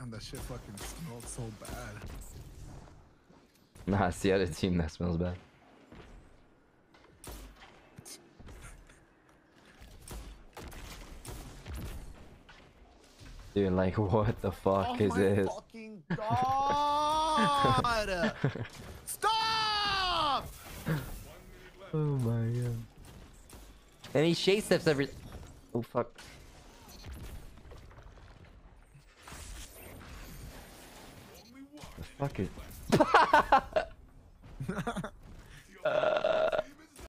Damn, that shit fucking smelled so bad. Nah, it's the other team that smells bad. Dude, like, what the fuck is this? Oh my fucking god! Stop! Oh my god. And he shade steps every. Oh fuck. The fuck is.